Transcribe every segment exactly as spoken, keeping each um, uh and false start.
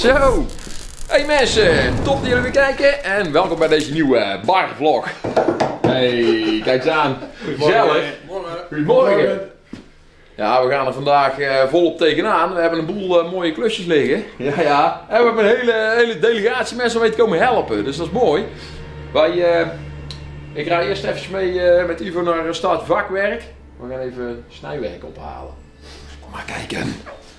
Zo! Hey mensen, top dat jullie weer kijken en welkom bij deze nieuwe barvlog. Hey, kijk eens aan. Gezellig. Goedemorgen. Goedemorgen. Ja, we gaan er vandaag uh, volop tegenaan. We hebben een boel uh, mooie klusjes liggen. Ja, ja. En we hebben een hele, hele delegatie mensen om mee te komen helpen, dus dat is mooi. Wij, uh, ik ga eerst even mee uh, met Ivo naar start vakwerk. We gaan even snijwerk ophalen. Kom maar kijken.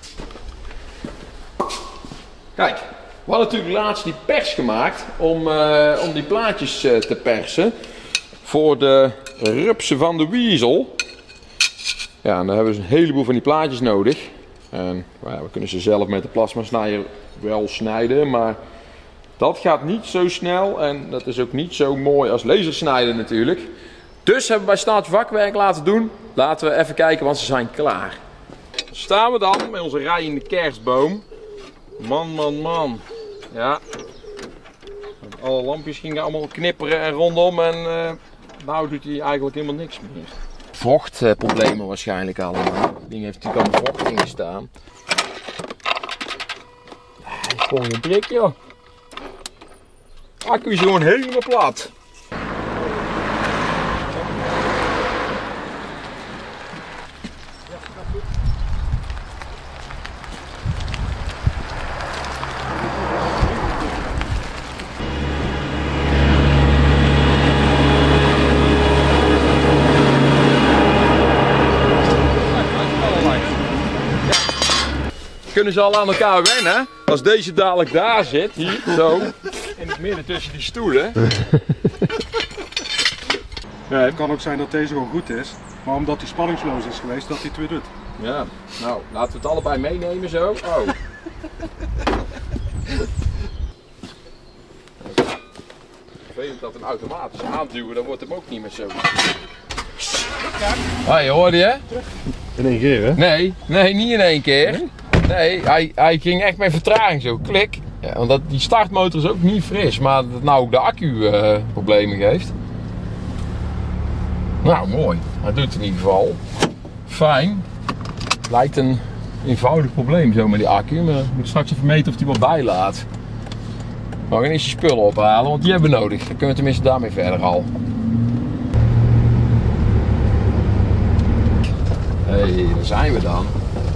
Kijk, we hadden natuurlijk laatst die pers gemaakt om, uh, om die plaatjes uh, te persen voor de rupsen van de Weasel. Ja, en dan hebben we een heleboel van die plaatjes nodig. En well, we kunnen ze zelf met de plasma snijder wel snijden, maar dat gaat niet zo snel en dat is ook niet zo mooi als lasersnijden natuurlijk. Dus hebben we bij Start Vakwerk laten doen. Laten we even kijken, want ze zijn klaar. Dan staan we dan met onze rijende kerstboom. Man, man, man. Ja. Alle lampjes gingen allemaal knipperen en rondom en uh, nou doet hij eigenlijk helemaal niks meer. Vochtproblemen waarschijnlijk allemaal. Het ding heeft natuurlijk allemaal vocht in gestaan. Hij is gewoon een brik, joh. Accu is gewoon helemaal plat. Kunnen ze al aan elkaar wennen. Als deze dadelijk daar zit, hier, zo, in het midden tussen die stoelen. Ja, het kan ook zijn dat deze gewoon goed is, maar omdat hij spanningsloos is geweest, dat hij het weer doet. Ja, nou, laten we het allebei meenemen zo. Oh. Vervelend dat een automatisch aanduwen, dan wordt hem ook niet meer zo. Hoi, hoorde je? In één keer, hè? Nee, nee, niet in één keer. Nee? Nee, hij, hij ging echt met vertraging zo, klik. Ja, want dat, die startmotor is ook niet fris, maar dat nou ook de accu uh, problemen geeft. Nou, mooi. Hij doet het in ieder geval. Fijn. Lijkt een eenvoudig probleem zo met die accu, maar ik moet straks even meten of hij wat bijlaat. Maar we gaan eerst je spullen ophalen, want die hebben we nodig. Dan kunnen we tenminste daarmee verder al. Hé, hey, daar zijn we dan.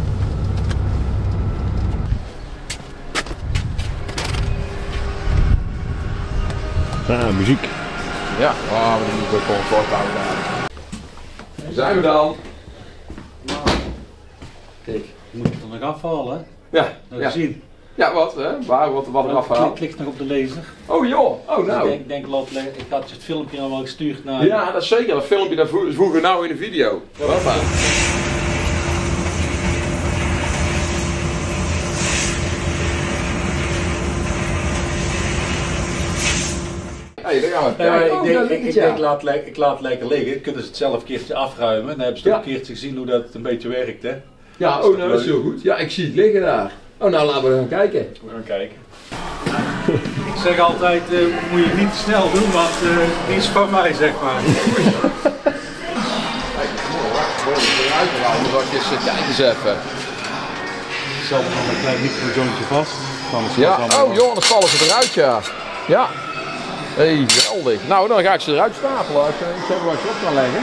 Ah, muziek. Ja, oh, we moeten ook comfort houden daar. Daar zijn we dan. Nou, kijk, je moet het er nog afhalen. Ja, Dat ja. zien. Ja, wat? Hè? Waar, wat, wat eraf Klik, halen? klik nog op de laser. Oh joh, oh nou. Ik denk, denk laat, ik had je het filmpje al wel gestuurd naar. Ja, dat is zeker. Dat filmpje dat voegen we nou in de video. Hoppa. Hey, daar gaan we. Ja, Kijk, ik oh, denk, daar ik, ligt ik, het, ja. denk laat, le- ik laat het lekker liggen. Kunnen ze het zelf een keertje afruimen. Dan hebben ze Ja. een keertje gezien hoe dat een beetje werkt. Hè? Ja, oh nou, dat is heel goed. Ja, ik zie het liggen daar. Oh nou, laten we gaan kijken. We gaan kijken. Ik zeg altijd, uh, moet je niet te snel doen, want uh, die is van mij, zeg maar. Kijk, mooi hoor. Mooi om eruit te halen. Dan eens uh, kijk eens even. Hetzelfde van een klein microzoontje vast. Ja, oh joh, dan vallen ze eruit, ja. Ja. Hey, geweldig. Nou, dan ga ik ze eruit stapelen. Als ik zo wat je op kan leggen.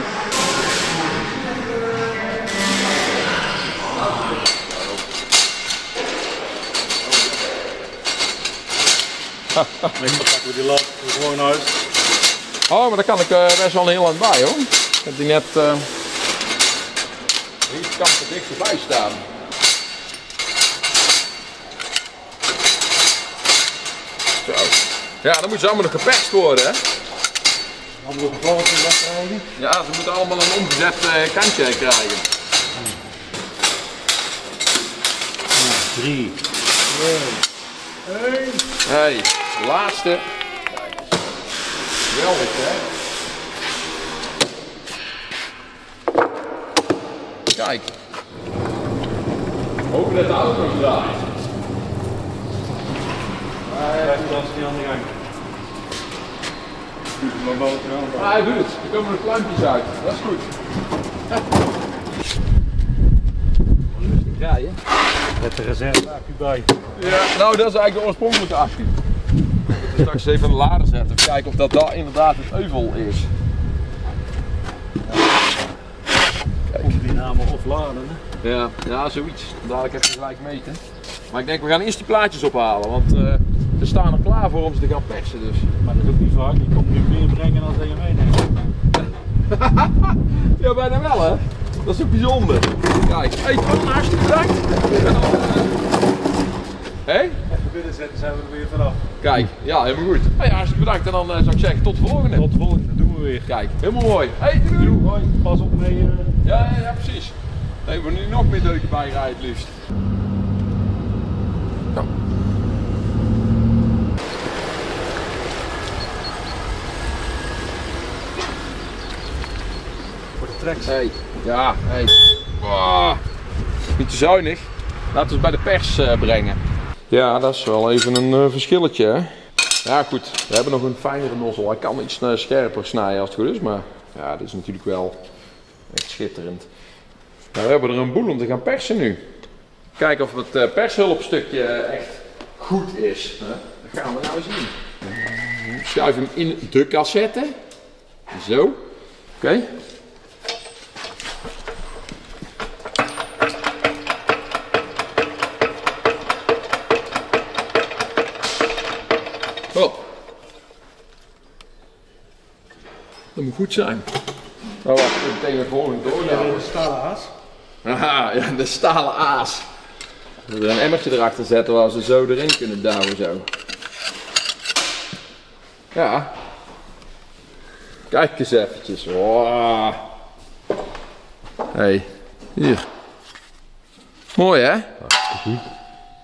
Dan pakken we die lat gewoon uit. Oh, maar daar kan ik uh, best wel een heel eind bij hoor. Ik heb die net. Uh... Hier kan ik er dichterbij staan. Zo. Ja, dan moeten ze allemaal nog geperst worden, hè? Andere gevallen krijgen. Ja, ze moeten allemaal een omgezet uh, kantje krijgen. Drie. Hey. Hey, de laatste. Geweldig, hè? Kijk. Hopen dat de auto draait. Blijf dat niet aan de gang. Ah, hij doet het. Er komen er pluimpjes uit. Dat is goed. Rustig draaien. Met de reserveaccu bij. Ja, nou dat is eigenlijk de oorspronkelijke accu. We moeten straks even een lader zetten. Even kijken of dat daar inderdaad het euvel is. Komt die namen ofladen. Ja, ja, zoiets. Dadelijk even gelijk meten. Maar ik denk we gaan eerst die plaatjes ophalen, want uh, ze staan er klaar voor om ze te gaan persen dus. Maar dat is ook niet vaak, die komt nu meer brengen dan dat je meeneemt. Ja, bijna wel hè. Dat is ook bijzonder. Kijk, hey, Twan, hartstikke bedankt. Hé? Hey? Even binnenzetten, zijn we er weer vanaf. Kijk, ja, helemaal goed. Hey, hartstikke bedankt en dan uh, zou ik zeggen tot de volgende. Tot de volgende, dat doen we weer. Kijk, helemaal mooi. Hey, doei, doei. Hoi, pas op mee. Uh... Ja, ja, ja, precies. Nee, we nu nog meer deuken bij rijden het liefst. Nou. Voor de tracks. Hey, ja, hey. Oh, niet te zuinig. Laten we het bij de pers uh, brengen. Ja, dat is wel even een uh, verschilletje, hè. Ja, goed. We hebben nog een fijnere nozzel. Hij kan iets uh, scherper snijden als het goed is, maar ja, dit is natuurlijk wel echt schitterend. Nou, we hebben er een boel om te gaan persen nu. Kijken of het uh, pershulpstukje echt goed is. Hè? Dat gaan we nou zien. Schuif hem in de cassette. Zo. Oké. Okay. Oh. Dat moet goed zijn. Nou, wacht, ik meteen weer volgende door. Ja, de stalen aas. Aha, ja, de stalen aas. We er een emmertje erachter zetten waar ze zo erin kunnen douwen zo. Ja. Kijk eens eventjes. Wow. Hey, hier. Mooi hè? Hartstikke goed.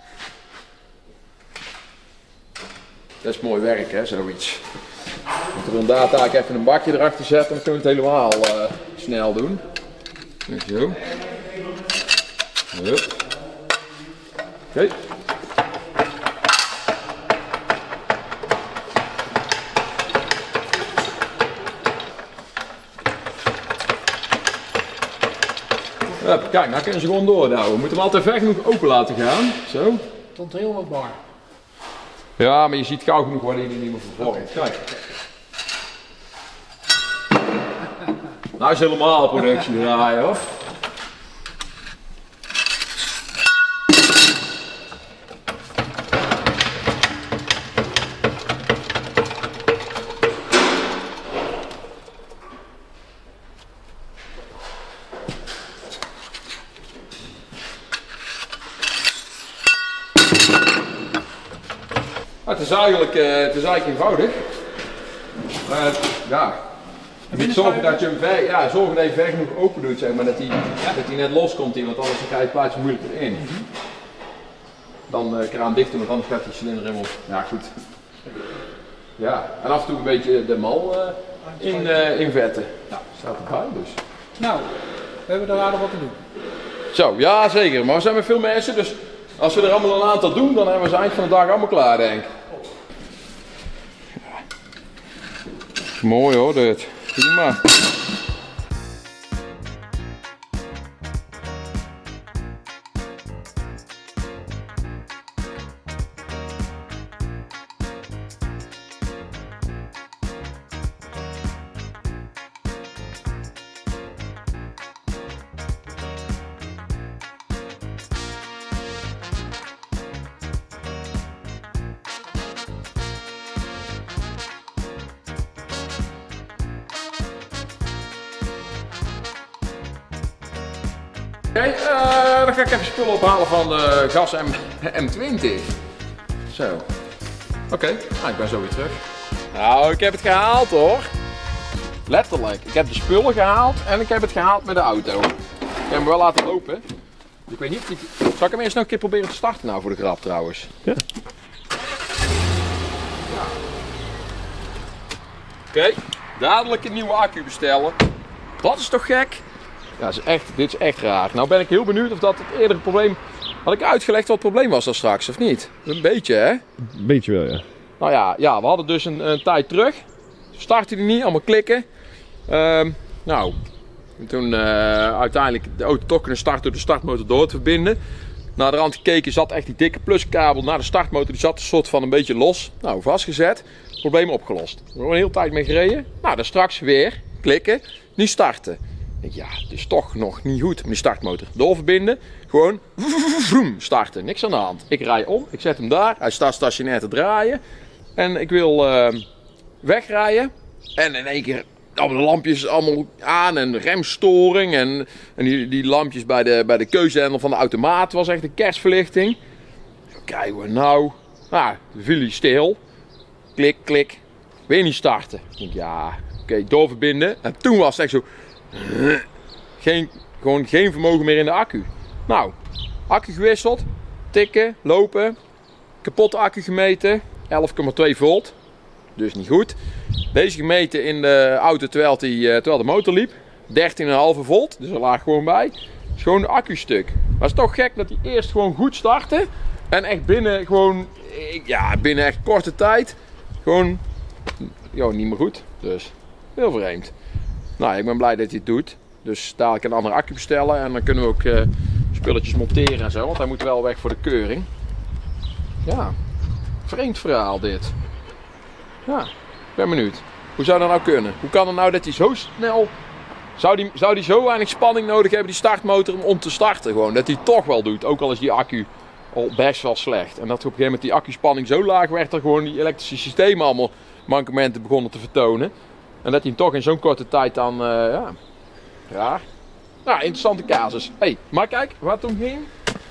Dat is mooi werk hè, zoiets. We moeten er inderdaad eigenlijk even een bakje erachter zetten, dan kunnen we het helemaal uh, snel doen. Zo. Hup. Oké. Okay. Hup, kijk, nou kunnen ze gewoon doordouwen. We moeten hem altijd ver genoeg open laten gaan. Zo. Tot helemaal bar. Ja, maar je ziet gauw genoeg wanneer hij niet meer vervormt. Kijk. Nou is helemaal productie draaien hoor. Het is eigenlijk, uh, het is eigenlijk eenvoudig. Uh, ja. Je moet zorgen dat je hem ver, ja, zorgen dat je ver genoeg open doet, zeg maar, dat hij, dat hij net los komt hier, want anders ga je het plaatje moeilijk erin. Mm-hmm. Dan uh, kraan dicht doen, want anders gaat die cilinder helemaal. Ja, goed. Ja, en af en toe een beetje de mal uh, in, uh, invetten. Nou, staat erbij dus. Nou, we hebben er aardig wat te doen. Zo, ja zeker, maar we zijn met veel mensen, dus als we er allemaal een aantal doen, dan hebben we ze eind van de dag allemaal klaar, denk ik. Mooi hoor, dit. Prima. Oké, okay, uh, dan ga ik even spullen ophalen van de gas M twintig. Zo. Oké, okay. ah, ik ben zo weer terug. Nou, ik heb het gehaald hoor. Letterlijk. Ik heb de spullen gehaald en ik heb het gehaald met de auto. Ik heb hem wel laten lopen. Ik weet niet of ik... Zal ik hem eerst nog een keer proberen te starten nou voor de grap trouwens? Ja. ja. Oké, okay. Dadelijk een nieuwe accu bestellen. Dat is toch gek? Ja, is echt, dit is echt raar. Nou ben ik heel benieuwd of dat het eerdere probleem... Had ik uitgelegd wat het probleem was dan straks, of niet? Een beetje, hè? Een beetje wel, ja. Nou ja, ja we hadden dus een, een tijd terug. Startte die niet, allemaal klikken. Um, nou, en toen uh, uiteindelijk de auto toch kunnen starten door de startmotor door te verbinden. Naar de rand gekeken, zat echt die dikke pluskabel naar de startmotor. Die zat een soort van een beetje los. Nou, vastgezet. Probleem opgelost. We hebben er een hele tijd mee gereden. Nou, dan straks weer klikken, niet starten. Ja, het is toch nog niet goed met die startmotor. Doorverbinden, gewoon vroom, starten. Niks aan de hand. Ik rij om, ik zet hem daar. Hij staat stationair te draaien. En ik wil uh, wegrijden. En in één keer allemaal de lampjes allemaal aan en remstoring. En, en die, die lampjes bij de, bij de keuzehendel van de automaat was echt een kerstverlichting. Kijken we nou. Nou, de viel hij stil. Klik, klik. Weer niet starten. Ik denk, ja, oké, okay, doorverbinden. En toen was het echt zo. Geen, gewoon geen vermogen meer in de accu. Nou, accu gewisseld. Tikken, lopen. Kapotte accu gemeten. elf komma twee volt. Dus niet goed. Deze gemeten in de auto terwijl, die, terwijl de motor liep. dertien komma vijf volt. Dus er lag gewoon bij. Is gewoon een accu stuk. Maar het is toch gek dat hij eerst gewoon goed startte. En echt binnen gewoon, ja, binnen echt korte tijd. Gewoon, joh, niet meer goed. Dus, heel vreemd. Nou, ik ben blij dat hij het doet. Dus dadelijk een andere accu bestellen. En dan kunnen we ook uh, spulletjes monteren en zo. Want hij moet wel weg voor de keuring. Ja, vreemd verhaal dit. Ja, ik ben benieuwd. Hoe zou dat nou kunnen? Hoe kan het nou dat hij zo snel... Zou die, zou die zo weinig spanning nodig hebben, die startmotor, om te starten gewoon? Dat hij het toch wel doet, ook al is die accu al best wel slecht. En dat op een gegeven moment die accuspanning zo laag werd, er gewoon die elektrische systemen allemaal mankementen begonnen te vertonen. En dat hij hem toch in zo'n korte tijd dan, uh, ja, ja. Nou, interessante casus. Hé, hey, maar kijk, wat toen ging.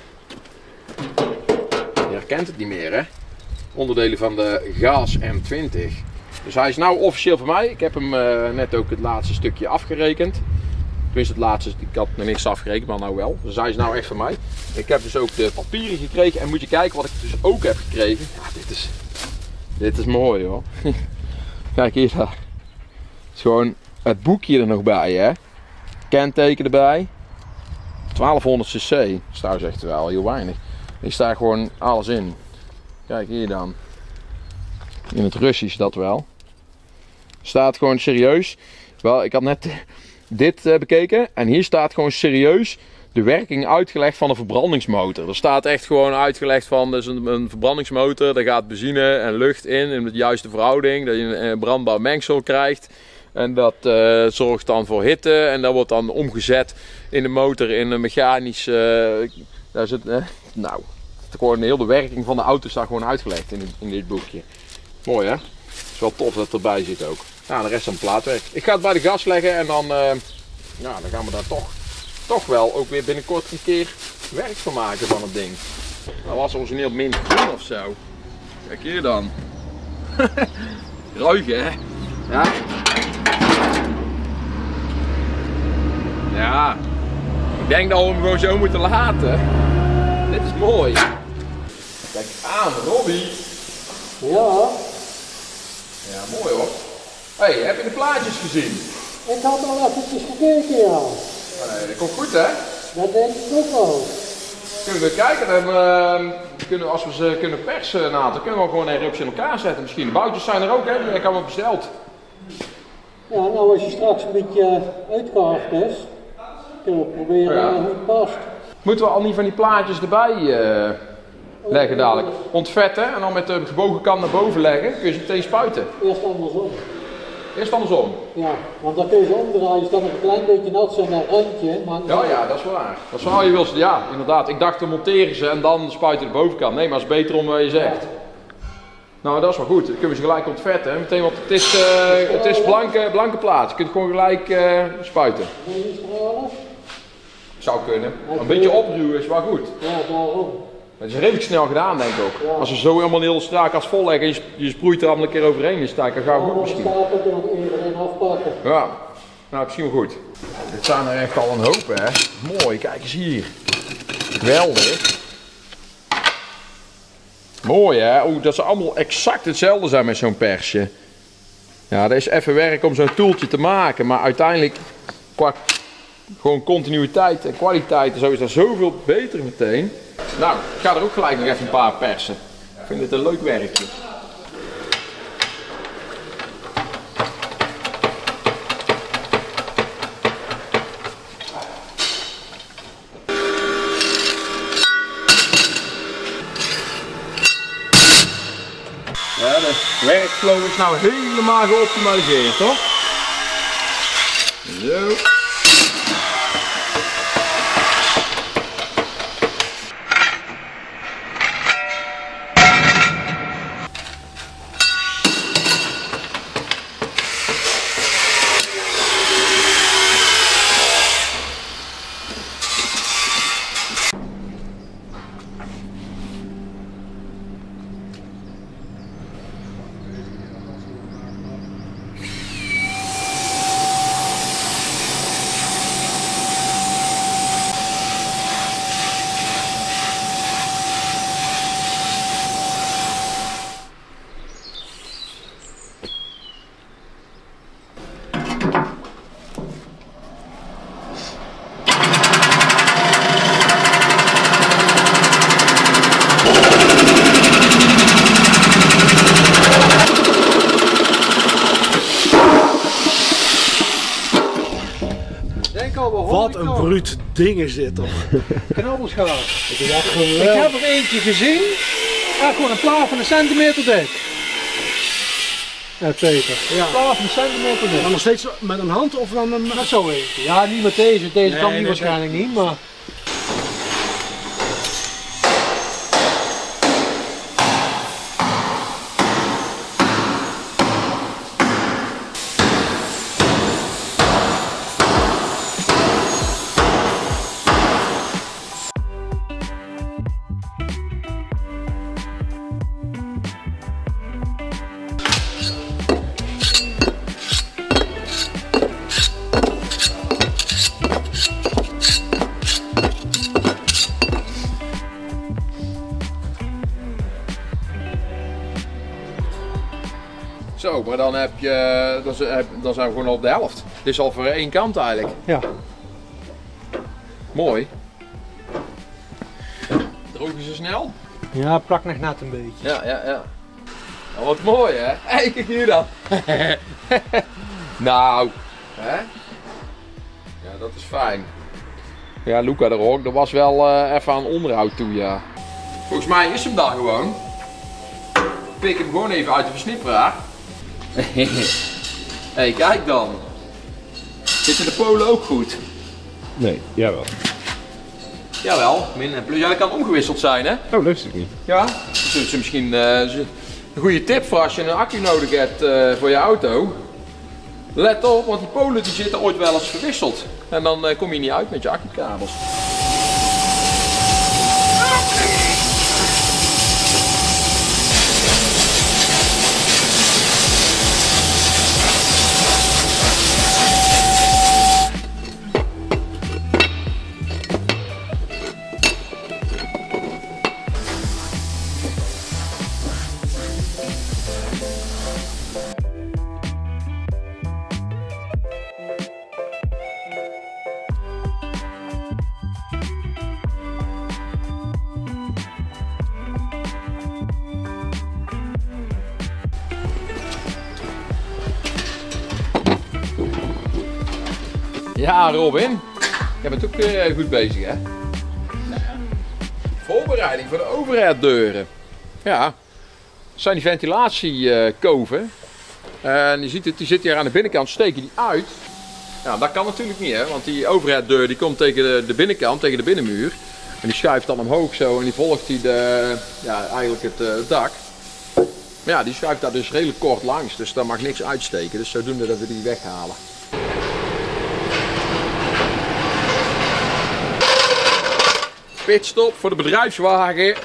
Je herkent het niet meer, hè? Onderdelen van de Gas M twintig. Dus hij is nou officieel voor mij. Ik heb hem uh, net ook het laatste stukje afgerekend. Tenminste het laatste, ik had nog niks afgerekend, maar nou wel. Dus hij is nou echt van mij. Ik heb dus ook de papieren gekregen. En moet je kijken wat ik dus ook heb gekregen. Ja, dit is, dit is mooi hoor. Kijk hier, daar. Het is gewoon het boekje er nog bij, hè. Kenteken erbij. twaalfhonderd cc. Trouwens echt wel heel weinig. Hier staat gewoon alles in. Kijk hier dan. In het Russisch dat wel. Staat gewoon serieus. Wel, ik had net dit uh, bekeken. En hier staat gewoon serieus de werking uitgelegd van een verbrandingsmotor. Er staat echt gewoon uitgelegd van, dus een, een verbrandingsmotor. Daar gaat benzine en lucht in. In de juiste verhouding. Dat je een, een brandbaar mengsel krijgt. En dat uh, zorgt dan voor hitte. En dat wordt dan omgezet in de motor in een mechanische... Uh, daar zit, uh, nou, gewoon heel de werking van de auto staat gewoon uitgelegd in, in dit boekje. Mooi hè? Het is wel tof dat het erbij zit ook. Nou, de rest van het plaatwerk. Ik ga het bij de gas leggen en dan, uh, ja, dan gaan we daar toch, toch wel ook weer binnenkort een keer werk van maken van het ding. Dat was origineel mintgroen of zo. Kijk hier dan. Ruig hè? Ja. Ja. Ik denk dat we hem gewoon zo moeten laten. Dit is mooi. Kijk aan, Robbie. Ja, Ja, mooi hoor. Hé, hey, heb je de plaatjes gezien? ik had al eventjes gekeken, ja. Nee, dat komt goed hè? Dat denk ik ook wel. Kunnen we kijken, dan uh, kunnen we, als we ze kunnen persen, nou, dan kunnen we gewoon een rups in elkaar zetten misschien. De boutjes zijn er ook hè, die heb ik allemaal besteld. Ja, nou als je straks een beetje uitgehaald is, kunnen we proberen Ja. hoe het past. Moeten we al niet van die plaatjes erbij uh, leggen dadelijk? Ontvetten en dan met de gebogen kant naar boven leggen, kun je ze meteen spuiten. Eerst andersom. Eerst andersom. Ja, want dan kun je ze omdraaien, als dat nog een klein beetje nat zijn naar een randje. Maar Ja, ja, dat is waar. Dat is waar je wil. Ja, inderdaad. Ik dacht, dan monteren ze en dan spuiten de bovenkant. Nee, maar het is beter om wat je zegt. Nou, dat is wel goed. Dan kunnen we ze gelijk ontvetten. Meteen, want het is, uh, het is blanke, blanke plaats. Je kunt gewoon gelijk uh, spuiten. wil je iets stralen? Zou kunnen. Een beetje opruwen is wel goed. Ja, daarom. Het is redelijk snel gedaan, denk ik ook. Als ze zo helemaal heel strak als vol leggen en je, je sproeit er allemaal een keer overheen, is het eigenlijk gauw goed misschien. Dan stapel er nog even in afpakken. Ja, nou misschien wel goed. Dit zijn er echt al een hoop hè. Mooi, kijk eens hier. Geweldig. Mooi hè, Oeh, dat ze allemaal exact hetzelfde zijn met zo'n persje. Ja, dat is even werk om zo'n toeltje te maken, maar uiteindelijk qua gewoon continuïteit en kwaliteit en zo is dat zoveel beter meteen. Nou, ik ga er ook gelijk nog even een paar persen. Ik vind dit een leuk werkje. Ja, de werkflow is nou helemaal geoptimaliseerd, toch? Zo. Wat een bruut ding is dit toch? Knabbelschaar. Ik heb er eentje gezien. Ja, gewoon een plaat van een centimeter dik. Ja, Peter. Ja. Een plaat van een centimeter dik. Maar nog steeds met een hand of dan een... Met zo eentje. Ja, niet met deze. Deze Nee, kan niet nee, waarschijnlijk niet, maar... Zo, maar dan heb je, dan zijn dan zijn we gewoon op de helft. Het is al voor één kant eigenlijk. Ja. Mooi. Drogen ze snel? Ja, plak nog net een beetje. Ja, ja, ja. Nou, wat mooi hè? Hé, kijk hier dan. Nou, hè? Ja, dat is fijn. Ja, Luca er ook. Er was wel uh, even aan onderhoud toe, ja. Volgens mij is hem daar gewoon. Pik hem gewoon even uit de versnipperaar. Hé, hey, kijk dan. Zitten de polen ook goed? Nee, jawel. Jawel, min en plus. Ja, dat kan omgewisseld zijn, hè? Oh, dat wist ik niet. Ja, dat is misschien uh, een goede tip voor als je een accu nodig hebt uh, voor je auto. Let op, want die polen die zitten ooit wel eens verwisseld. En dan uh, kom je niet uit met je accukabels. Ja, Robin, jij bent ook weer goed bezig, hè? Voorbereiding voor de overheaddeuren. Ja, dat zijn die ventilatiekoven. En je ziet het, die zit hier aan de binnenkant, steken die uit. Ja, dat kan natuurlijk niet, hè? Want die overheaddeur die komt tegen de, de binnenkant, tegen de binnenmuur. En die schuift dan omhoog zo en die volgt die de, ja, eigenlijk het, uh, het dak. Maar ja, die schuift daar dus redelijk kort langs, dus daar mag niks uitsteken. Dus zodoende dat we die weghalen. Pitstop voor de bedrijfswagen. Even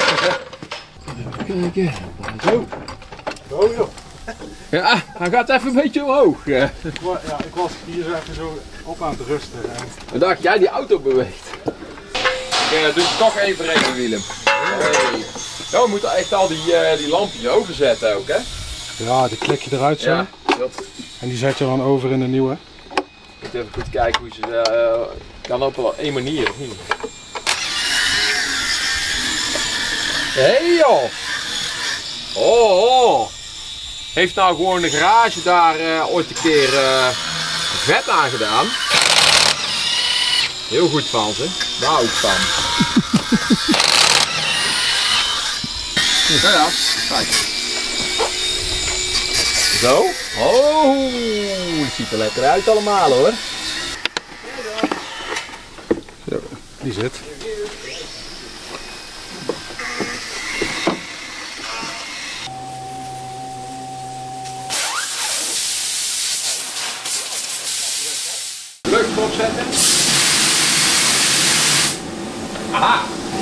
kijken. Zo. Oh joh. Ja, hij gaat even een beetje omhoog. Ja, ik was hier zo even zo op aan het rusten. Dan dacht jij die auto beweegt. Ja, doe het toch even rekenen, Willem. Hey. Nou, we moeten echt al die, uh, die lampjes overzetten ook, hè? Ja, die klik je eruit zo. Ja, dat... En die zet je dan over in de nieuwe. Ik moet even goed kijken hoe ze... Uh, kan op wel één manier, of niet? Hé hey, joh! Oh, oh! Heeft nou gewoon de garage daar uh, ooit een keer uh, vet aan gedaan. Heel goed van ze. Daar hou ik van. Ja, ja, kijk. Zo. Oh, het ziet er lekker uit allemaal hoor. Zo. Die zit. Lucht opzetten. Aha.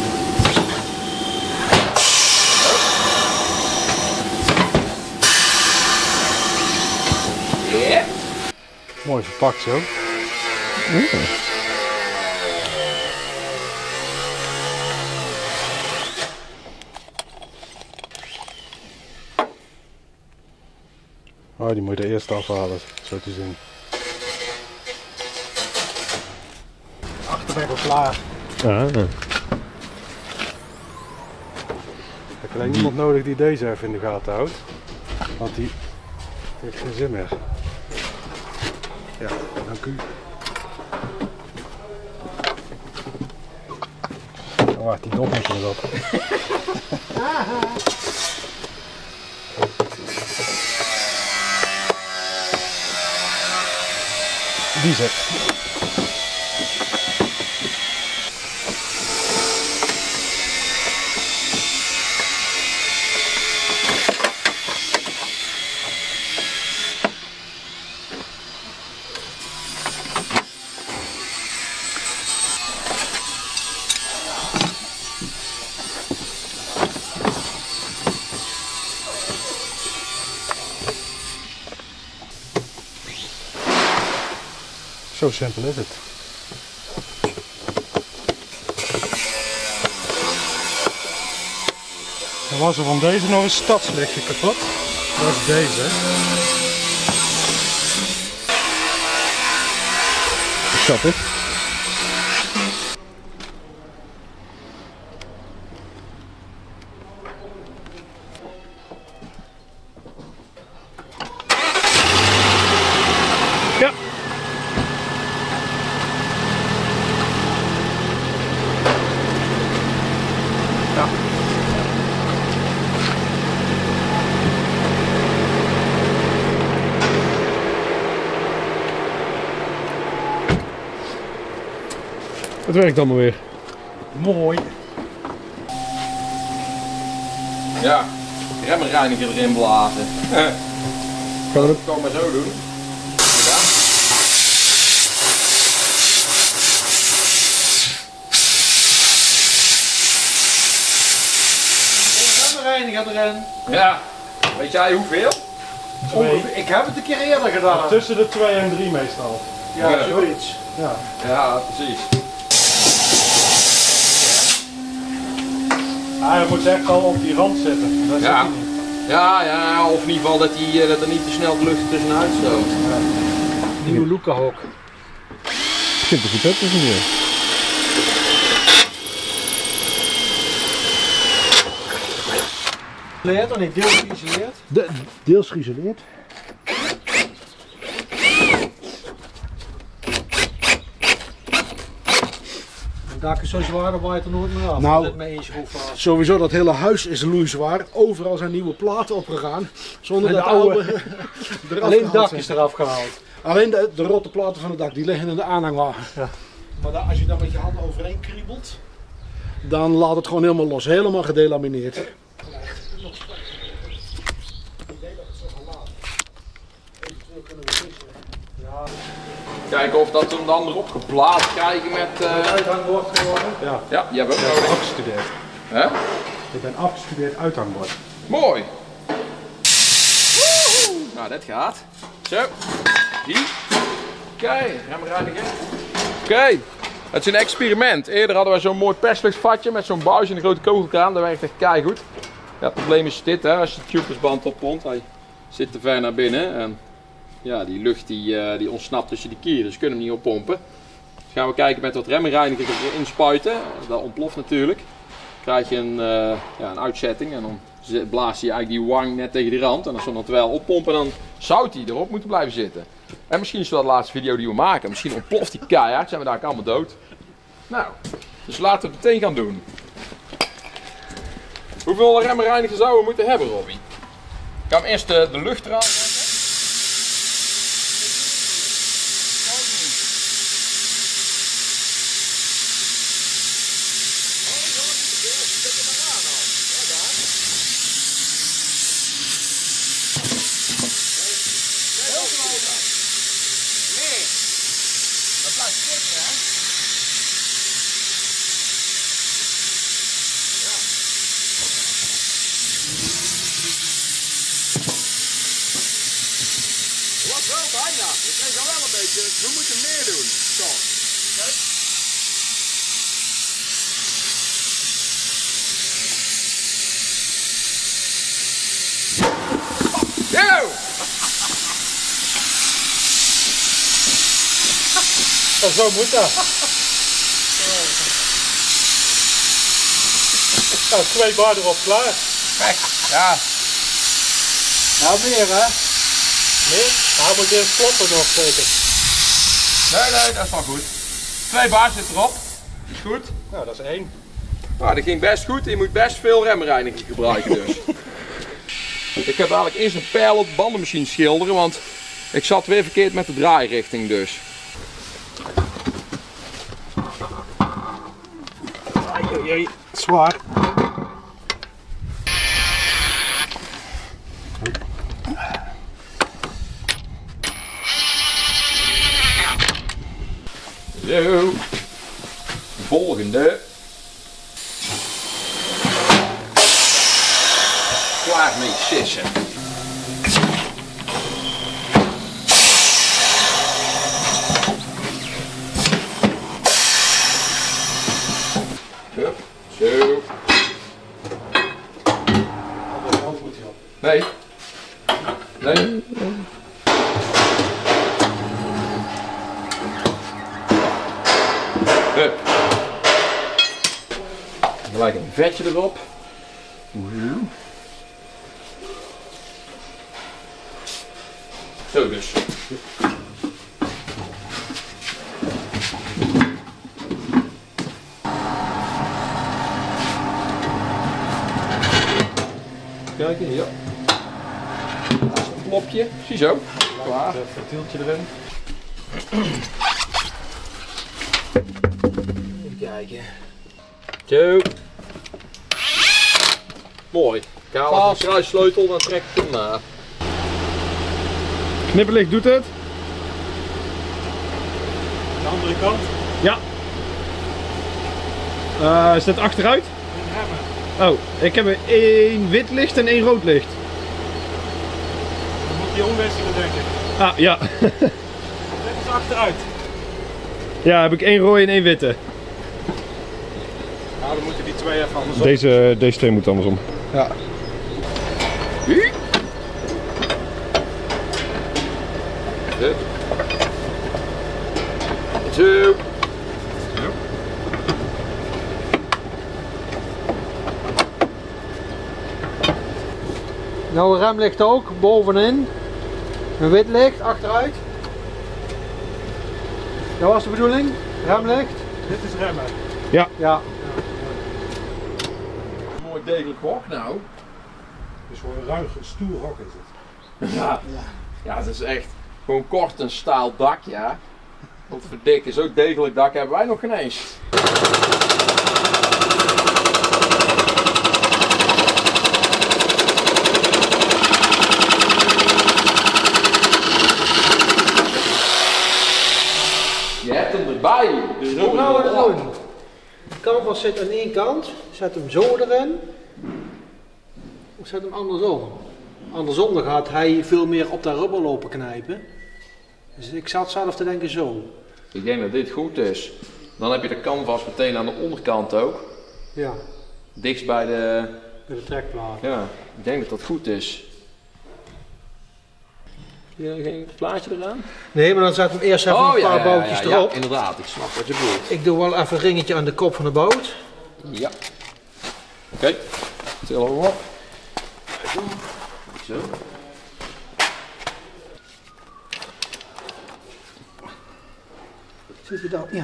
Yeah. Mooi verpakt zo. Mm. Oh, die moet je er eerst afhalen, zo te zien. Achterbek al klaar. Ah. Ik heb alleen iemand nodig die deze even in de gaten houdt. Want die heeft geen zin meer. Ja, dank u. Oh, wacht, die dop moet je nog op. Die zit. Zo simpel is het. Dan was er van deze nog een stadslichtje kapot. Dat is deze. Snap ik. Ja. Ja. Het werkt allemaal weer. Mooi. Ja, remmenreiniger erin blazen. Kan het? Kan maar zo doen. Gedaan. Remmenreiniger erin. Ja, weet jij hoeveel? Ongeveer- Ik heb het een keer eerder gedaan. Tussen de twee en drie meestal. Ja, Ja. zoiets. Ja. Ja, precies. Ah, je moet echt al op die rand zitten. Dat Ja. zit hij niet. Ja, ja, of in ieder geval dat, die, eh, dat er niet te snel de lucht er tussenuit stroomt. Nieuwe Luca hok. Begint er goed uit te zien weer. Geïsoleerd, of niet deels geïsoleerd? De, deels geïsoleerd. Het dak is zo zwaar, dan waait er nooit meer af. Nou, Met mijn één schroef vast. Sowieso, dat hele huis is loeizwaar. Overal zijn nieuwe platen opgegaan. Zonder En dat de de oude oude- eraf Alleen het gehaald dak zijn. is eraf gehaald. Alleen de, de rotte platen van het dak, die liggen in de aanhangwagen. Ja. Maar dan, als je dan met je hand overheen kriebelt, dan laat het gewoon helemaal los. Helemaal gedelamineerd. Kijken of dat we hem dan erop geplaatst krijgen met... eh, Uithangbord geworden. Ja, Ja, die hebben we ik ook ben nodig. afgestudeerd. Hè? Ik ben afgestudeerd uithangbord. Mooi. Nou, dat gaat. Zo. Die. Oké, remmenreiniger. Oké. Het is een experiment. Eerder hadden we zo'n mooi persluchtvatje met zo'n buis en een grote kogelkraan. Dat werkt echt keigoed. Ja, het probleem is dit, hè. Als je de tubusband oppompt, hij zit te ver naar binnen. En ja, die lucht die, uh, die ontsnapt tussen die kieren, dus we kunnen hem niet oppompen. Dus gaan we kijken met wat remmenreiniger erin spuiten. Dat ontploft natuurlijk. Dan krijg je een, uh, ja, een uitzetting en dan blaast hij eigenlijk die wang net tegen die rand. En als we hem terwijl oppompen, dan zou hij erop moeten blijven zitten. En misschien is dat de laatste video die we maken. Misschien ontploft die keihard, zijn we daar allemaal dood. Nou, dus laten we het meteen gaan doen. Hoeveel remmenreiniger zouden we moeten hebben, Robbie? Ik ga hem eerst de, de lucht eraan zetten. bijna. We krijgen wel een beetje. We moeten meer doen. Zo. Kijk. Yo! En zo moet dat. Nou, twee bar erop klaar. Kijk, ja. Nou, meer hè? Meer? Nou, moet eerst kloppen nog zeker. Nee, nee, dat is wel goed. Twee bar zit erop. Is goed. Nou, dat is één. Nou, dat ging best goed. Je moet best veel remreiniging gebruiken dus. Ik heb eigenlijk eerst een pijl op de bandenmachine schilderen, want ik zat weer verkeerd met de draairichting dus. Ai, ai, ai. Zwaar. Zo. Volgende. Klaar mee sissen. Hup, zo. Nee. Nee. Hup. Gelijk een vetje erop. Zo dus. Kijken, ja. Dat is een plopje. Ziezo. Klaar. Een ventieltje erin. Even kijken. Zo. Mooi. Ik haal even de kruissleutel, dan trek ik hem na. Knipperlicht doet het. De andere kant. Ja. Uh, is dat achteruit? En remmen. Oh, ik heb er één wit licht en één rood licht. Dan moet je omwisselen denk ik. Ah, ja. Dit is achteruit. Ja, heb ik één rode en één witte. Nou, dan moeten die twee even andersom. Deze, deze twee moeten andersom. Ja. Hup. Zo. Nou, een remlicht ook, bovenin. Een wit licht, achteruit. Dat was de bedoeling? Remlicht? Dit is remmen. Ja. Ja. Mooi degelijk hok nou. Dus voor een ruig, stoer hok is het. Ja. Ja, het is echt gewoon kort een staal dak, ja. Wat verdikken, zo degelijk dak hebben wij nog geen eens. Je hebt hem erbij. Dus Hoe gaan we dat doen? De canvas zit aan één kant, zet hem zo erin. Of zet hem andersom. Andersom dan gaat hij veel meer op dat rubber lopen knijpen. Dus ik zat zelf te denken zo. Ik denk dat dit goed is. Dan heb je de canvas meteen aan de onderkant ook. Ja, Dichtst bij de... met de trekplaat. Ja, ik denk dat dat goed is. Heb je geen plaatje eraan? Nee, maar dan zet hem eerst even Oh een ja, paar ja, ja, boutjes ja, ja, erop. inderdaad, ik snap wat je bedoelt. Ik doe wel even een ringetje aan de kop van de boot. Ja. Oké, okay. Til hem op. Zo. Zit hij dan? Ja.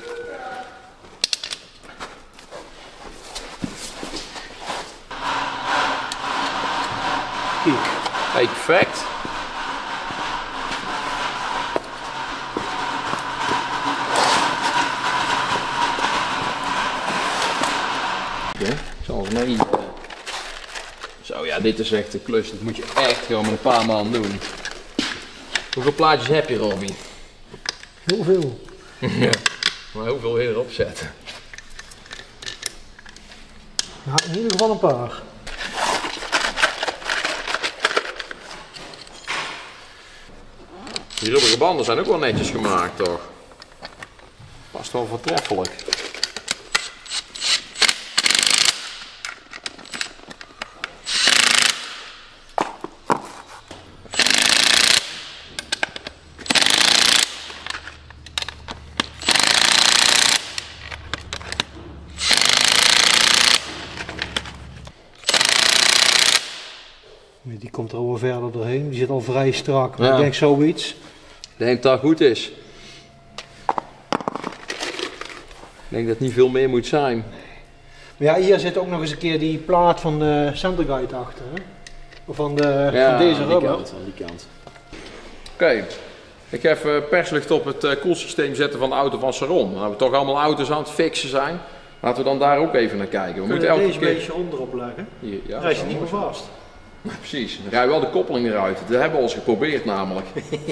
Kijk. Hey, perfect. Oké, ik zal eens mee. Zo ja, dit is echt een klus. Dat moet je echt gewoon met een paar man doen. Hoeveel plaatjes heb je, Robby? Heel veel. Ja. Maar hoeveel wil je erop zetten? Nou, in ieder geval een paar. Die rubberen banden zijn ook wel netjes gemaakt, toch? Past wel voortreffelijk. Die komt er al wel verder doorheen, die zit al vrij strak. Ja. Ik denk zoiets. Ik denk dat het goed is. Ik denk dat het niet veel meer moet zijn. Maar ja, hier zit ook nog eens een keer die plaat van de Center Guide achter. Hè? Of van, de, Ja, van deze aan rubber. die kant, aan die kant. Oké, okay. Ik ga even perslucht op het uh, koelsysteem zetten van de auto van Saron. Nou, we toch allemaal auto's aan het fixen zijn. Laten we dan daar ook even naar kijken. We Kun moeten je elke deze keer... beetje onderop leggen? Hier, ja, Dan rijdt je zo niet meer mooi. vast. Precies, dan ga je wel de koppeling eruit. Dat hebben we al eens geprobeerd namelijk.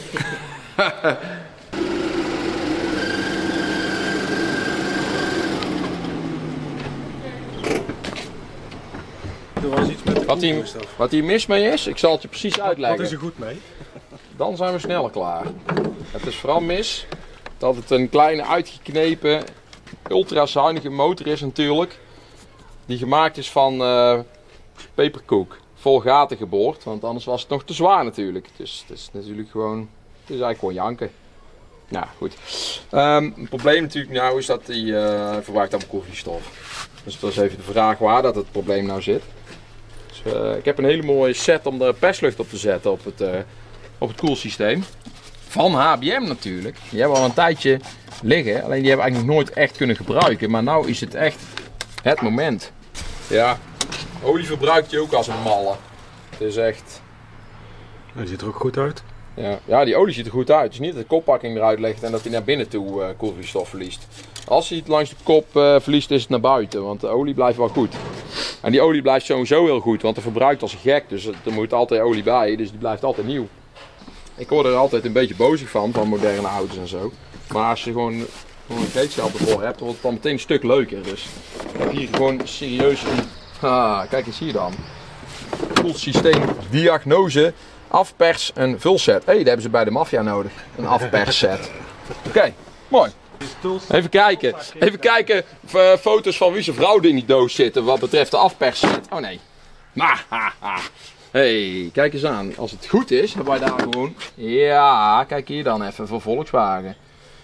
Er was iets met de Wat hier, koelstof. wat hier mis mee is, ik zal het je precies uitleggen. Wat is er goed mee? Dan zijn we sneller klaar. Het is vooral mis dat het een kleine uitgeknepen, ultrazuinige motor is natuurlijk. Die gemaakt is van uh, peperkoek. Vol gaten geboord, want anders was het nog te zwaar natuurlijk. Dus het is natuurlijk gewoon, het is eigenlijk gewoon janken. Nou goed. Um, het probleem natuurlijk nou is dat hij uh, verbruikt allemaal koelvloeistof. Dus dat is even de vraag waar dat het probleem nou zit. Dus, uh, ik heb een hele mooie set om de perslucht op te zetten op het, uh, op het koelsysteem. Van H B M natuurlijk. Die hebben we al een tijdje liggen, alleen die hebben we eigenlijk nog nooit echt kunnen gebruiken. Maar nu is het echt het moment. Ja, olie verbruikt je ook als een malle. Het is echt... Hij ziet er ook goed uit. Ja, ja, die olie ziet er goed uit. Het is niet dat de koppakking eruit legt en dat hij naar binnen toe uh, koelvloeistof verliest. Als hij het langs de kop uh, verliest is het naar buiten, want de olie blijft wel goed. En die olie blijft sowieso heel goed, want hij verbruikt als een gek. Dus er moet altijd olie bij, dus die blijft altijd nieuw. Ik word er altijd een beetje bozig van, van moderne auto's en zo. Maar als je gewoon, gewoon een gereedschap ervoor hebt, wordt het dan meteen een stuk leuker. Dus ik heb hier gewoon serieus een... Ah, kijk eens hier dan. Koelsysteem, diagnose, afpers en vulset. Hé, hey, dat hebben ze bij de maffia nodig. Een afpersset. Oké, okay, mooi. Even kijken. Even kijken uh, foto's van wie zijn vrouw er in die doos zitten wat betreft de afpersset. Oh nee. Nou, haha. Hey, kijk eens aan. Als het goed is, hebben wij daar gewoon... Ja, kijk hier dan even voor Volkswagen.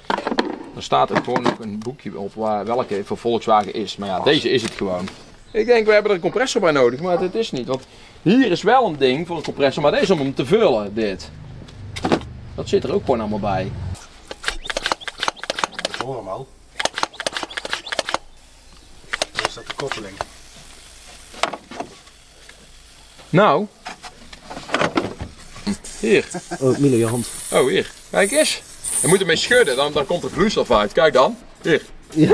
Er staat ook gewoon nog een boekje op waar welke voor Volkswagen is. Maar ja, deze is het gewoon. Ik denk, we hebben er een compressor bij nodig, maar dit is niet. Want hier is wel een ding voor een compressor, maar deze is om hem te vullen, dit. Dat zit er ook gewoon allemaal bij. Dat hoor hem al. Daar staat de koppeling. Nou. Hier. Oh, Milo, je hand. Oh, hier. Kijk eens. Je moet ermee schudden, dan, dan komt er vloeistof uit. Kijk dan. Hier. Ja.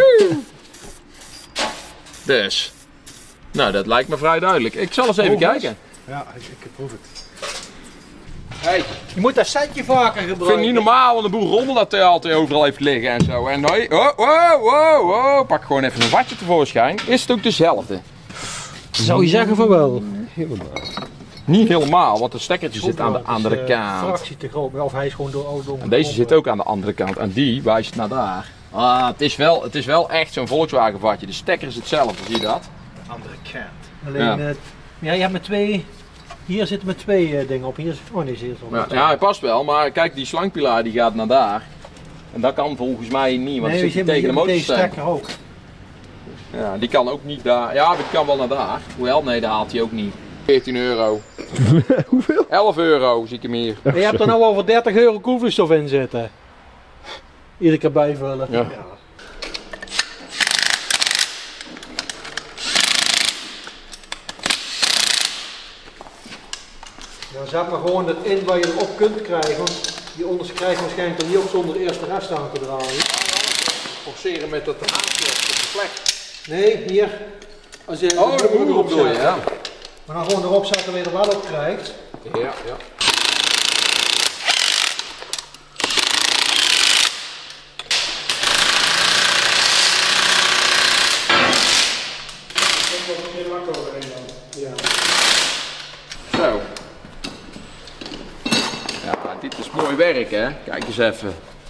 Dus. Nou, dat lijkt me vrij duidelijk. Ik zal eens even Proef eens. kijken. Ja, ik, ik proef het. Hey, Je moet dat setje vaker ik gebruiken. vind het niet normaal, want de boel rommel dat hij altijd overal heeft liggen en zo. En nee, oh, wow, wow, wow. Pak gewoon even een watje tevoorschijn. Is het ook dezelfde? Zou je zeggen van wel? Niet helemaal, want de stekkertje zit aan de andere Een kant. fractie te groot, of hij is gewoon door ouderdom. En deze zit ook aan de andere kant. En die wijst naar daar. Ah, het is wel, het is wel echt zo'n Volkswagen vatje. De stekker is hetzelfde, zie je dat? Andere kant. Alleen, Ja. ja. ja, je hebt met twee. Hier zitten met twee uh, dingen op. Hier is. Oh nee, zie je het Ja, ja, hij past wel, maar kijk, die slangpilaar die gaat naar daar. En dat kan volgens mij niet, want nee, het je zit hebt tegen de deze motorstand. stekker ook. Ja, die kan ook niet daar. Ja, die kan wel naar daar. Hoewel, nee, dat haalt hij ook niet. veertien euro. Hoeveel? elf euro zie ik hem hier. En je hebt er nou al voor dertig euro koelvloeistof in zitten. Iedere keer bijvullen. Ja. Dan zet maar gewoon erin waar je erop kunt krijgen. Want die onders krijg je waarschijnlijk er niet op zonder eerst de rest aan te draaien. Forceren met dat haakje op de plek. Nee, hier. Als je Oh, dat moet ik erop doen, zet, ja. Maar dan gewoon erop zetten waar je er wel op krijgt. Ja, ja. Ja. Zo. Ja, dit is mooi werk, hè. Kijk eens even.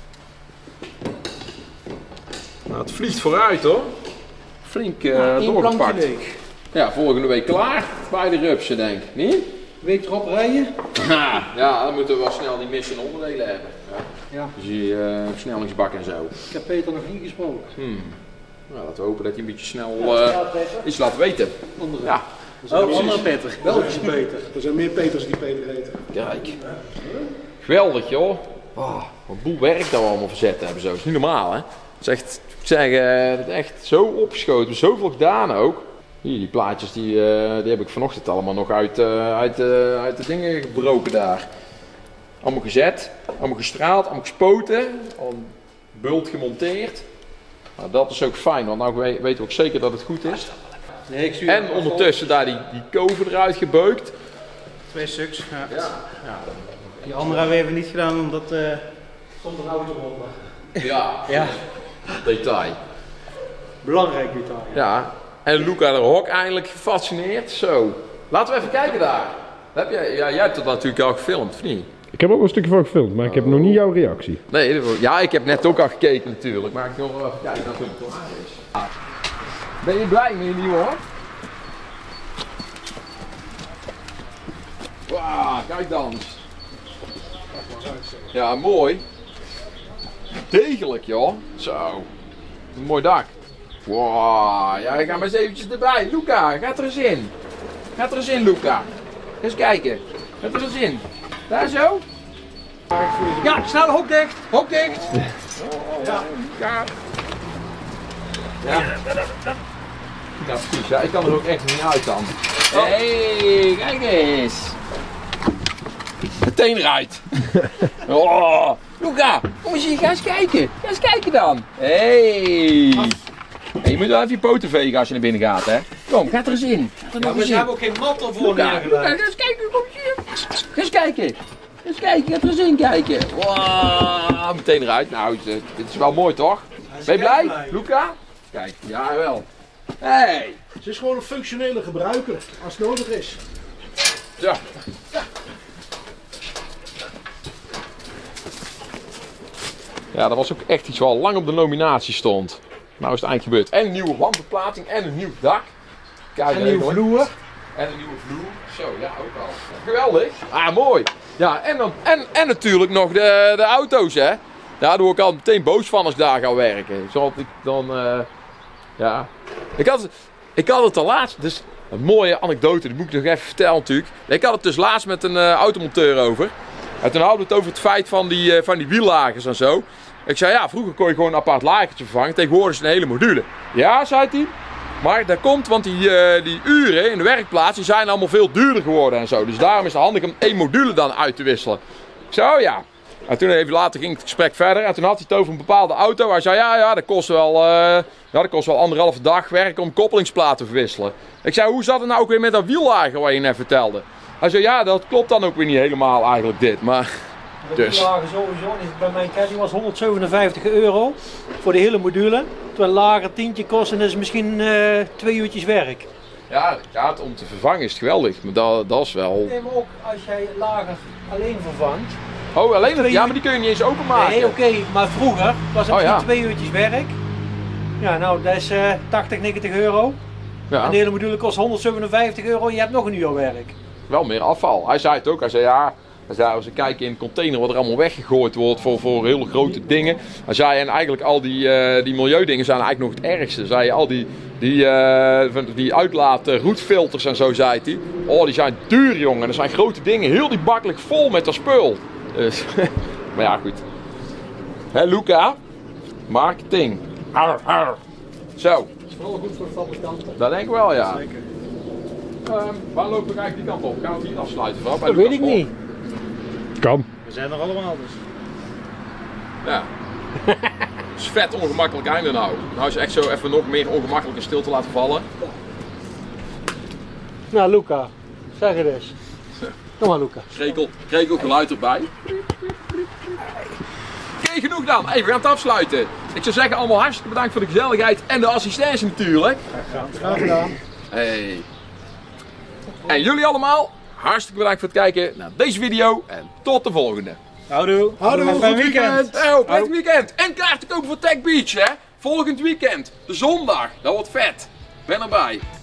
Nou, het vliegt vooruit, hoor. Flink uh, Nou, één plankje doorgepakt. leeg. Ja, volgende week klaar bij de rupsen, denk ik. Niet? Week erop rijden. Ja, dan moeten we wel snel die missende onderdelen hebben. Ja. Ja. Dus die uh, versnellingsbak en zo. Ik heb Peter nog niet gesproken. Hmm. Nou, laten we hopen dat hij een beetje snel Ja, uh, ja, Peter. iets laat weten. Andere. Ja, Oh, andere Peter. Belgische Peter. Er zijn meer Peters die Peter heten. kijk. Geweldig, joh. Oh, wat een boel werk dat we allemaal verzet hebben zo. Dat is niet normaal, hè. Het is echt, ik zeg, uh, het is echt zo opgeschoten. Zoveel gedaan ook. Hier, die plaatjes, die, uh, die heb ik vanochtend allemaal nog uit, uh, uit, uh, uit de dingen gebroken daar. Allemaal gezet, allemaal gestraald, allemaal gespoten. Al een bult gemonteerd. Nou, dat is ook fijn, want nou we- weten we ook zeker dat het goed is. Nee, ik stuur En ondertussen daar die, die kover eruit gebeukt. Twee stuks. Ja. Ja. Die andere hebben we even niet gedaan omdat... Uh... Stond een auto onder. Ja, Ja. detail. Belangrijk detail. Ja, en Luca de Hok eindelijk gefascineerd. Zo, laten we even kijken daar. Heb jij, ja, jij hebt het natuurlijk al gefilmd, of niet? Ik heb ook een stukje van gefilmd, maar ik heb nog niet jouw reactie. Nee, ja, ik heb net ook al gekeken natuurlijk, maar ik wil wel even kijken of het klaar is. Ben je blij met je nieuwe hoor? Wauw, kijk dan. Ja, mooi. Degelijk joh. Zo. Een mooi dak. Wow, ja, ik ga maar eens eventjes erbij. Luca, gaat er eens in. Gaat er eens in, Luca. Eens kijken. Gaat er eens in. Daar zo. Ja, snel hok dicht. Hok dicht. Ja. Ja. Ja. Ja, precies. Ja, ik kan er ook echt niet uit dan. Hé, hey, kijk eens. Meteen eruit. Oh, Luca, kom eens hier, ga eens kijken. Ga eens kijken dan. Hé. Hey. Hey, je moet wel even je poten vegen als je naar binnen gaat, hè. Kom, ga er eens in. Ga er Ja, nog maar eens ze in. hebben ook geen mat ervoor Luca, Luca, neergelegd. ga eens kijken, kom eens hier. Ga eens kijken. Ga eens kijken, ga er eens in kijken. Wow, meteen eruit. Nou, dit dit is wel mooi toch? Ben je blij, Luca? Kijk, ja wel. Hey. Het is gewoon een functionele gebruiker, als het nodig is. Zo. Ja, dat was ook echt iets wat al lang op de nominatie stond. Nou is het eindelijk gebeurd. En een nieuwe wandbeplaating en een nieuw dak. Kijk, En een nieuwe vloer. En een nieuwe vloer. Zo, ja, ook al. Geweldig. Ah, mooi. Ja, en, dan, en, en natuurlijk nog de, de auto's, hè. Daar word ik al meteen boos van als ik daar ga werken. Zoals ik dan, uh, ja. Ik had, ik had het al laatst, dus een mooie anekdote, die moet ik nog even vertellen natuurlijk. Ik had het dus laatst met een uh, automonteur over. En toen hadden we het over het feit van die, uh, van die wiellagers en zo. Ik zei, ja, vroeger kon je gewoon een apart lagertje vervangen. Tegenwoordig is het een hele module. Ja, zei hij. Maar dat komt, want die, uh, die uren in de werkplaats die zijn allemaal veel duurder geworden en zo. Dus daarom is het handig om één module dan uit te wisselen. Ik zei, oh ja. En toen even later ging het gesprek verder. En toen had hij het over een bepaalde auto. Hij zei, ja, ja, dat kost wel, uh, ja, dat kost wel anderhalve dag werk om koppelingsplaten te verwisselen. Ik zei, hoe zat het nou ook weer met dat wiellager wat je net vertelde? Hij zei, ja, dat klopt dan ook weer niet helemaal eigenlijk dit. Maar, De dus. lager sowieso, is bij mijn caddie was honderdzevenenvijftig euro voor de hele module. Terwijl lager tientje kost en dat is misschien uh, twee uurtjes werk. Ja, ja, om te vervangen is het geweldig. Maar dat, dat is wel... Nee, maar ook als jij lager alleen vervangt. Oh, alleen het... Ja, maar die kun je niet eens openmaken. Nee, oké, okay, maar vroeger was het Oh, misschien ja. twee uurtjes werk. Ja, nou, dat is uh, tachtig, negentig euro. Ja. En de hele module kost honderdzevenenvijftig euro en je hebt nog een uur werk. Wel meer afval. Hij zei het ook. Hij zei ja, hij zei, als we kijken in de container wat er allemaal weggegooid wordt voor, voor hele grote dingen. Hij zei en eigenlijk al die, uh, die milieudingen zijn eigenlijk nog het ergste. Zei al die, die, uh, die uitlaat uh, roetfilters en zo zei hij. Oh, die zijn duur jongen. Dat zijn grote dingen. Heel die bak ligt vol met dat spul. Dus, maar ja, goed. Hé Luca, marketing. Arr, arr. Zo. Dat is vooral goed voor de fabrikanten. Dat denk ik wel, ja. Zeker. Um, waar lopen we eigenlijk die kant op? Gaan we het hier afsluiten? Vooral bij Dat Lucas weet ik Bol? niet. Kan. We zijn er allemaal dus. Ja. Het is vet ongemakkelijk einde nou. Nou is echt zo even nog meer ongemakkelijk in stilte laten vallen. Nou, Luca, zeg het eens. Kom maar, Luca. Krekel, krekel geluid erbij. Oké, genoeg dan. Hey, we gaan het afsluiten. Ik zou zeggen allemaal hartstikke bedankt voor de gezelligheid en de assistentie natuurlijk. Graag gedaan. Hey. En jullie allemaal, hartstikke bedankt voor het kijken naar deze video en tot de volgende. Houdoe. Houdoe, Een fijn goed weekend. Oh, prettig weekend. En kaarten kopen voor Tech Beach, hè? Volgend weekend. De zondag. Dat wordt vet. Ben erbij.